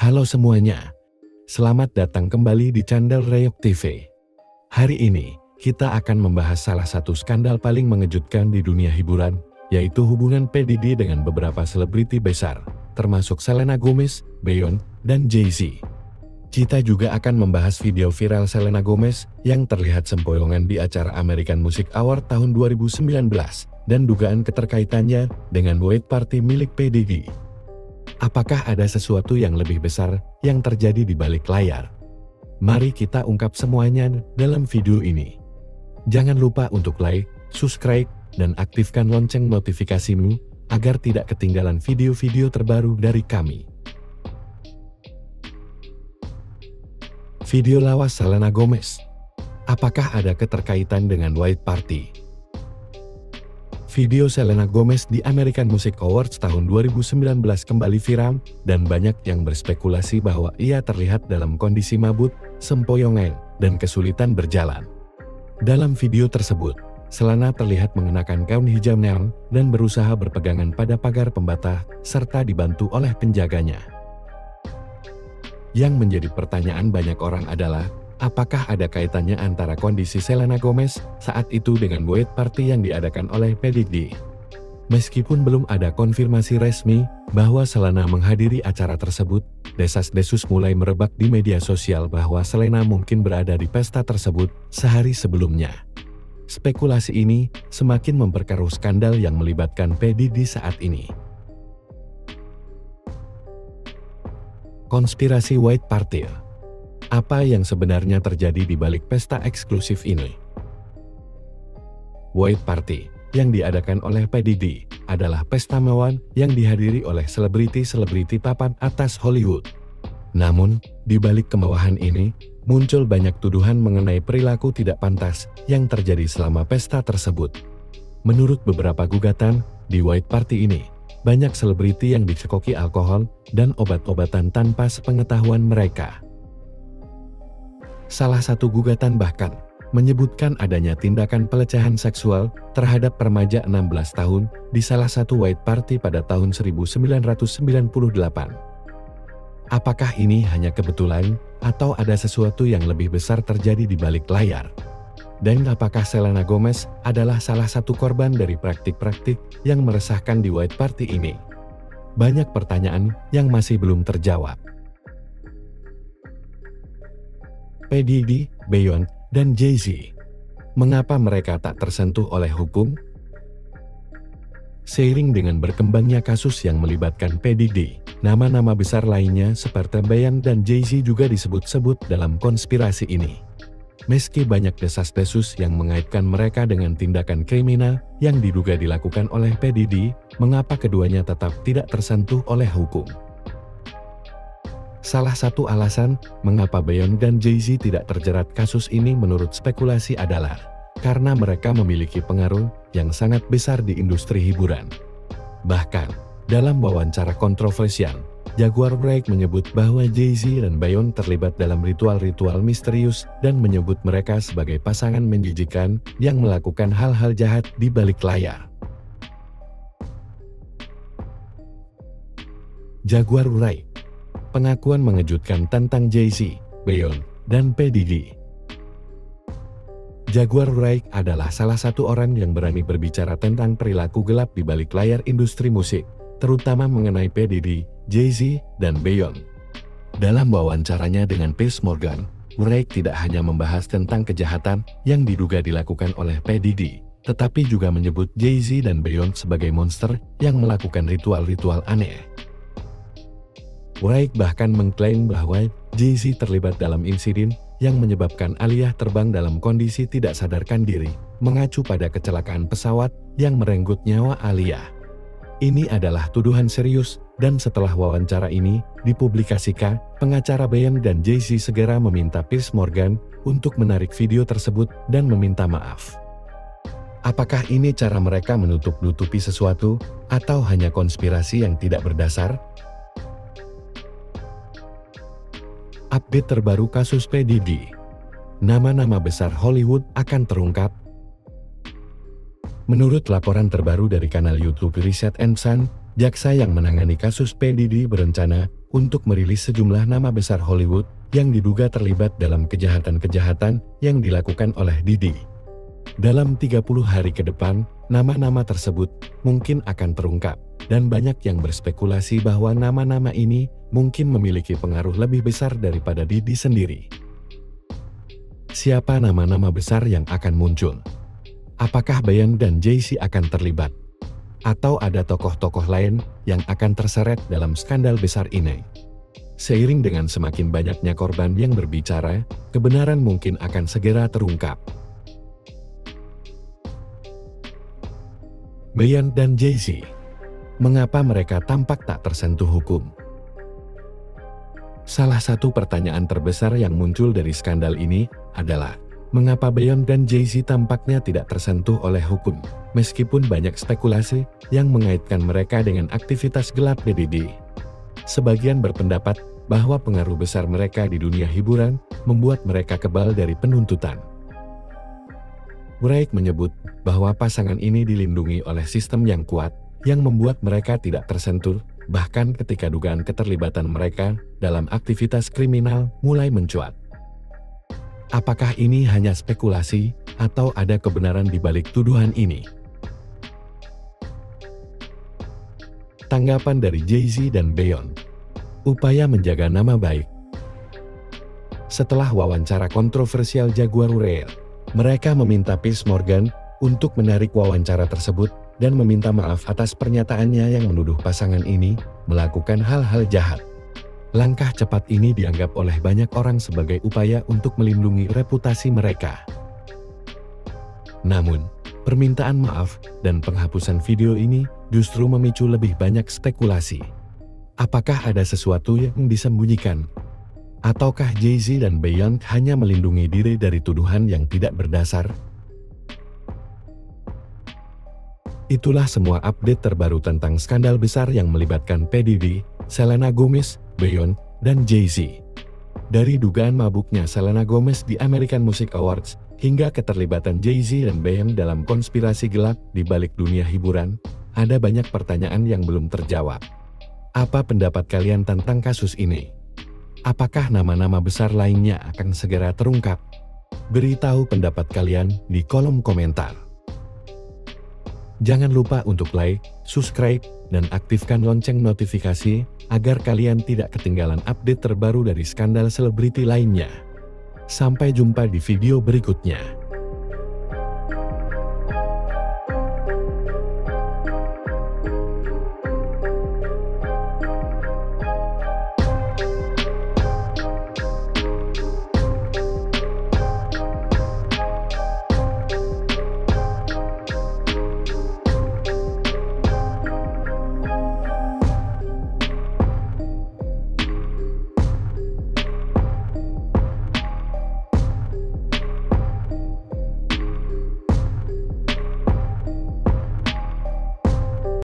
Halo semuanya, selamat datang kembali di channel Reyok TV. Hari ini, kita akan membahas salah satu skandal paling mengejutkan di dunia hiburan, yaitu hubungan P. Diddy dengan beberapa selebriti besar, termasuk Selena Gomez, Beyonce, dan Jay-Z. Kita juga akan membahas video viral Selena Gomez yang terlihat sempoyongan di acara American Music Award tahun 2019, dan dugaan keterkaitannya dengan White Party milik P. Diddy. Apakah ada sesuatu yang lebih besar yang terjadi di balik layar? Mari kita ungkap semuanya dalam video ini. Jangan lupa untuk like, subscribe, dan aktifkan lonceng notifikasimu agar tidak ketinggalan video-video terbaru dari kami. Video lawas Selena Gomez. Apakah ada keterkaitan dengan White Party? Video Selena Gomez di American Music Awards tahun 2019 kembali viral, dan banyak yang berspekulasi bahwa ia terlihat dalam kondisi mabuk, sempoyongan, dan kesulitan berjalan. Dalam video tersebut, Selena terlihat mengenakan gaun hijau neon dan berusaha berpegangan pada pagar pembatas, serta dibantu oleh penjaganya. Yang menjadi pertanyaan banyak orang adalah, apakah ada kaitannya antara kondisi Selena Gomez saat itu dengan White Party yang diadakan oleh P. Diddy? Meskipun belum ada konfirmasi resmi bahwa Selena menghadiri acara tersebut, desas-desus mulai merebak di media sosial bahwa Selena mungkin berada di pesta tersebut sehari sebelumnya. Spekulasi ini semakin memperkeruh skandal yang melibatkan P. Diddy saat ini. Konspirasi White Party. Apa yang sebenarnya terjadi di balik pesta eksklusif ini? White Party yang diadakan oleh P. Diddy adalah pesta mewah yang dihadiri oleh selebriti-selebriti papan atas Hollywood. Namun, di balik kemewahan ini, muncul banyak tuduhan mengenai perilaku tidak pantas yang terjadi selama pesta tersebut. Menurut beberapa gugatan, di White Party ini, banyak selebriti yang dicekoki alkohol dan obat-obatan tanpa sepengetahuan mereka. Salah satu gugatan bahkan menyebutkan adanya tindakan pelecehan seksual terhadap remaja 16 tahun di salah satu White Party pada tahun 1998. Apakah ini hanya kebetulan atau ada sesuatu yang lebih besar terjadi di balik layar? Dan apakah Selena Gomez adalah salah satu korban dari praktik-praktik yang meresahkan di White Party ini? Banyak pertanyaan yang masih belum terjawab. P. Diddy, Beyonce, dan Jay-Z. Mengapa mereka tak tersentuh oleh hukum? Seiring dengan berkembangnya kasus yang melibatkan P. Diddy, nama-nama besar lainnya seperti Beyonce dan Jay-Z juga disebut-sebut dalam konspirasi ini. Meski banyak desas-desus yang mengaitkan mereka dengan tindakan kriminal yang diduga dilakukan oleh P. Diddy, mengapa keduanya tetap tidak tersentuh oleh hukum? Salah satu alasan mengapa Beyonce dan Jay-Z tidak terjerat kasus ini menurut spekulasi adalah karena mereka memiliki pengaruh yang sangat besar di industri hiburan. Bahkan, dalam wawancara kontroversial, Jaguar Wright menyebut bahwa Jay-Z dan Beyonce terlibat dalam ritual-ritual misterius dan menyebut mereka sebagai pasangan menjijikan yang melakukan hal-hal jahat di balik layar. Jaguar Wright. Pengakuan mengejutkan tentang Jay-Z, Beyonce, dan P. Diddy. Jaguar Wright adalah salah satu orang yang berani berbicara tentang perilaku gelap di balik layar industri musik, terutama mengenai P. Diddy, Jay-Z, dan Beyonce. Dalam wawancaranya dengan Piers Morgan, Wright tidak hanya membahas tentang kejahatan yang diduga dilakukan oleh P. Diddy, tetapi juga menyebut Jay-Z dan Beyonce sebagai monster yang melakukan ritual-ritual aneh. Wright bahkan mengklaim bahwa Jay-Z terlibat dalam insiden yang menyebabkan Aliyah terbang dalam kondisi tidak sadarkan diri, mengacu pada kecelakaan pesawat yang merenggut nyawa Aliyah. Ini adalah tuduhan serius, dan setelah wawancara ini dipublikasikan, pengacara Beyonce dan Jay-Z segera meminta Piers Morgan untuk menarik video tersebut dan meminta maaf. Apakah ini cara mereka menutup-nutupi sesuatu, atau hanya konspirasi yang tidak berdasar? Update terbaru kasus P. Diddy. Nama-nama besar Hollywood akan terungkap. Menurut laporan terbaru dari kanal YouTube Reset and Sun, Jaksa yang menangani kasus P. Diddy berencana untuk merilis sejumlah nama besar Hollywood yang diduga terlibat dalam kejahatan-kejahatan yang dilakukan oleh Diddy. Dalam 30 hari ke depan, nama-nama tersebut mungkin akan terungkap, dan banyak yang berspekulasi bahwa nama-nama ini mungkin memiliki pengaruh lebih besar daripada Diddy sendiri. Siapa nama-nama besar yang akan muncul? Apakah Beyonce dan Jay-Z akan terlibat? Atau ada tokoh-tokoh lain yang akan terseret dalam skandal besar ini? Seiring dengan semakin banyaknya korban yang berbicara, kebenaran mungkin akan segera terungkap. Beyonce dan Jay-Z, mengapa mereka tampak tak tersentuh hukum? Salah satu pertanyaan terbesar yang muncul dari skandal ini adalah, mengapa Beyonce dan Jay-Z tampaknya tidak tersentuh oleh hukum, meskipun banyak spekulasi yang mengaitkan mereka dengan aktivitas gelap Diddy. Sebagian berpendapat bahwa pengaruh besar mereka di dunia hiburan membuat mereka kebal dari penuntutan. Wright menyebut bahwa pasangan ini dilindungi oleh sistem yang kuat, yang membuat mereka tidak tersentuh, bahkan ketika dugaan keterlibatan mereka dalam aktivitas kriminal mulai mencuat. Apakah ini hanya spekulasi, atau ada kebenaran di balik tuduhan ini? Tanggapan dari Jay-Z dan Beyonce. Upaya menjaga nama baik. Setelah wawancara kontroversial Jaguar Wright, mereka meminta Piers Morgan untuk menarik wawancara tersebut dan meminta maaf atas pernyataannya yang menuduh pasangan ini melakukan hal-hal jahat. Langkah cepat ini dianggap oleh banyak orang sebagai upaya untuk melindungi reputasi mereka. Namun, permintaan maaf dan penghapusan video ini justru memicu lebih banyak spekulasi. Apakah ada sesuatu yang disembunyikan? Ataukah Jay-Z dan Beyonce hanya melindungi diri dari tuduhan yang tidak berdasar? Itulah semua update terbaru tentang skandal besar yang melibatkan P. Diddy, Selena Gomez, Beyonce, dan Jay-Z. Dari dugaan mabuknya Selena Gomez di American Music Awards, hingga keterlibatan Jay-Z dan Beyonce dalam konspirasi gelap di balik dunia hiburan, ada banyak pertanyaan yang belum terjawab. Apa pendapat kalian tentang kasus ini? Apakah nama-nama besar lainnya akan segera terungkap? Beritahu pendapat kalian di kolom komentar. Jangan lupa untuk like, subscribe, dan aktifkan lonceng notifikasi agar kalian tidak ketinggalan update terbaru dari skandal selebriti lainnya. Sampai jumpa di video berikutnya.